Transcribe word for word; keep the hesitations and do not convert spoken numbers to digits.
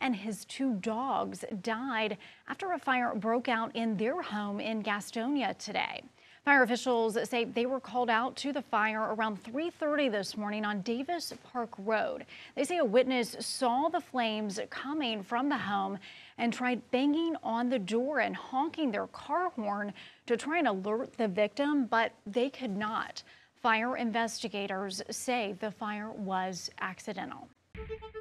and his two dogs died after a fire broke out in their home in Gastonia today. Fire officials say they were called out to the fire around three thirty this morning on Davis Park Road. They say a witness saw the flames coming from the home and tried banging on the door and honking their car horn to try and alert the victim, but they could not. Fire investigators say the fire was accidental.